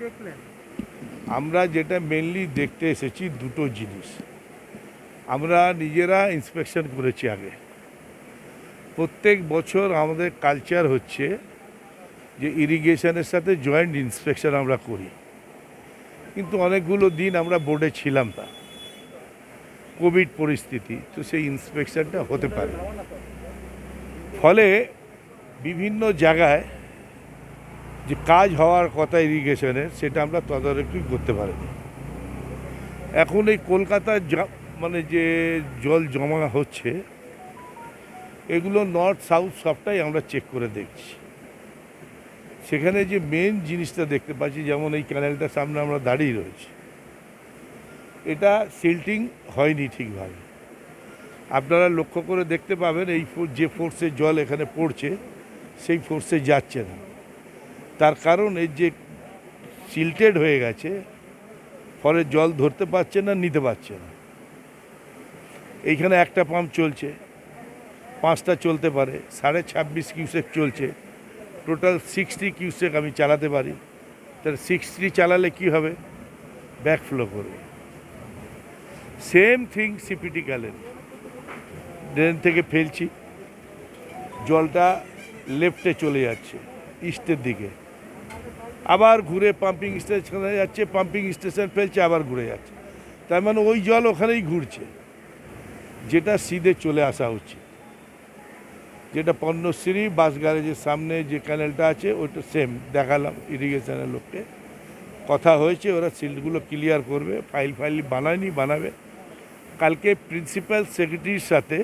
দেখলেন? আমরা যেটা মেনলি দেখতে এসেছি দুটো জিনিস। আমরা নিজেরা ইন্সপেকশন করেছি আগে। প্রত্যেক বছর আমাদের কালচার হচ্ছে যে ইরিগেশনের সাথে জয়েন্ট ইন্সপেকশন আমরা করি, কিন্তু অনেকগুলো দিন আমরা বোর্ডে ছিলাম না, কোভিড পরিস্থিতি, তো সেই ইন্সপেকশনটা হতে পারে। ফলে বিভিন্ন জায়গায় যে কাজ হওয়ার কথা ইরিগেশনের সেটা আমরা তদারকি করতে পারিনি। এখন এই কলকাতার মানে যে জল জমা হচ্ছে এগুলো নর্থ সাউথ সবটাই আমরা চেক করে দেখছি। সেখানে যে মেন জিনিসটা দেখতে পাচ্ছি, যেমন এই ক্যানেলটার সামনে আমরা দাঁড়িয়ে রয়েছি, এটা সিল্টিং হয়নি ঠিকভাবে। আপনারা লক্ষ্য করে দেখতে পাবেন এই যে ফোর্সে জল এখানে পড়ছে সেই ফোর্সে যাচ্ছে না। তার কারণ এই যে সিল্টেড হয়ে গেছে, ফলে জল ধরতে পারছে না, নিতে পারছে না। এইখানে একটা পাম্প চলছে, 5টা চলতে পারে, 26.5 কিউসেক চলছে, টোটাল 60 কিউসেক আমি চালাতে পারি। তাহলে 60 চালালে কি হবে? ব্যাকফ্লো করবে। Same thing CPT canal, drain থেকে ফেলছি, জলটা লেফটে চলে যাচ্ছে ইস্টের দিকে, আবার ঘুরে পাম্পিং স্টেশনে যাচ্ছে, পাম্পিং স্টেশন ফেলছে, আবার ঘুরে যাচ্ছে। তার মানে ওই জল ওখানেই ঘুরছে, যেটা সিধে চলে আসা উচিত। যেটা পণ্যশ্রী বাস গ্যারেজের সামনে যে ক্যানেলটা আছে ওইটা সেম দেখালাম, ইরিগেশনের লোককে কথা হয়েছে, ওরা সিল্টগুলো ক্লিয়ার করবে। ফাইল বানায়নি, বানাবে। কালকে প্রিন্সিপাল সেক্রেটারির সাথে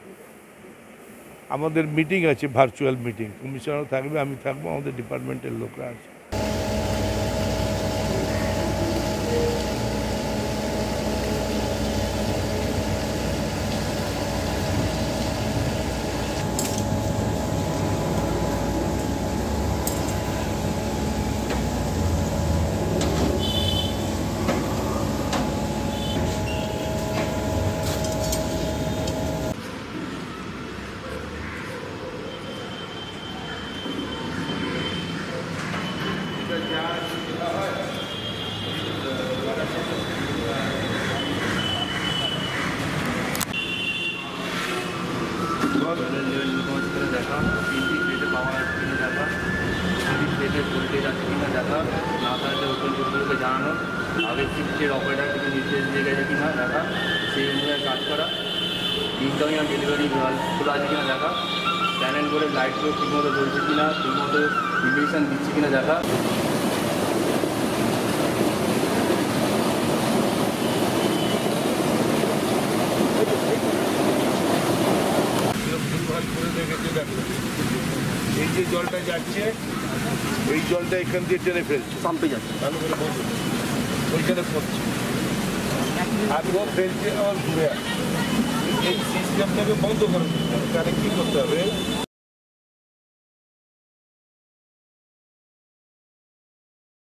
আমাদের মিটিং আছে, ভার্চুয়াল মিটিং। কমিশনার থাকবে, আমি থাকবো, আমাদের ডিপার্টমেন্টের লোকরা আছে। দেখা প্লেটে পাওয়া যাচ্ছে কিনা দেখা, প্লেটে ভোল্টেজ আছে কিনা দেখা, না থাকলে ওপেন কর্তৃপক্ষকে জানানো, আগে শিফটের অপারেটার থেকে নির্দেশ দিয়ে গেছে কিনা দেখা, সেই অনুযায়ী কাজ করা, ইনকামিং আর ডেলিভারি খোলা আছে কিনা দেখা, প্যানেল করে লাইটগুলো ঠিকমতো জ্বলছে কিনা, ঠিকমতো ইন্ডিকেশন দিচ্ছে কিনা দেখা। এই যে জলটা যাচ্ছে, এই জলটা এখান দিয়ে টেনে ফেলছে, পাম্পে যাচ্ছে, ভালো করে বলুন, ওইখানে পড়ছে, আর ও ফেলছে, আবার ঘুরে আসছে। এই সিস্টেমটাকে বন্ধ করে দিতে হবে। তাহলে কী করতে হবে?